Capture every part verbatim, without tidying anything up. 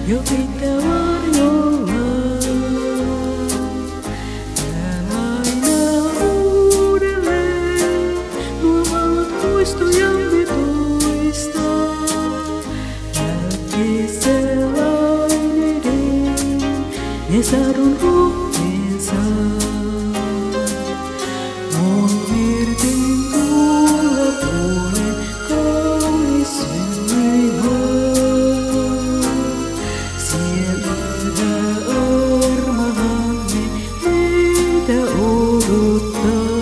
jo pitää varjolla. Näen aina uudelleen nuo valot muistojamme toistaa. Äkkisellainen ne sadun rohkeensa. Mun virtin tulla puolen kaunis synnyin maa. Siellä armahamme meitä odottaa.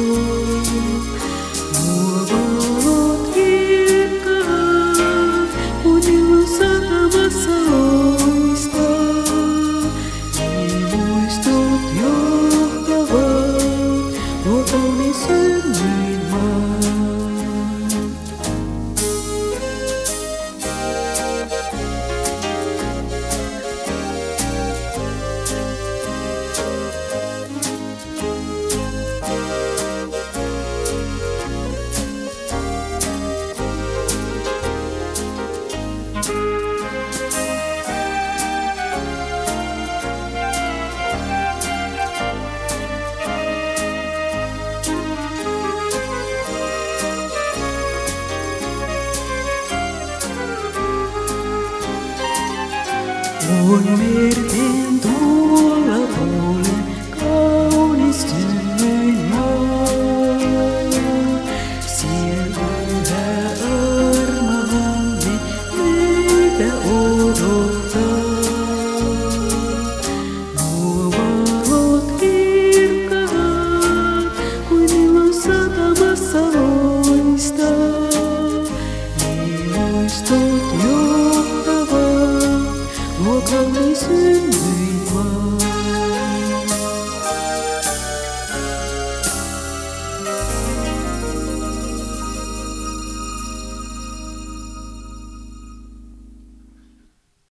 Nuo valot kirkkaat, kun ilman satamassa loistaa. Niin muistot johtavat nuo kaunis synnyin maa. On merten tuo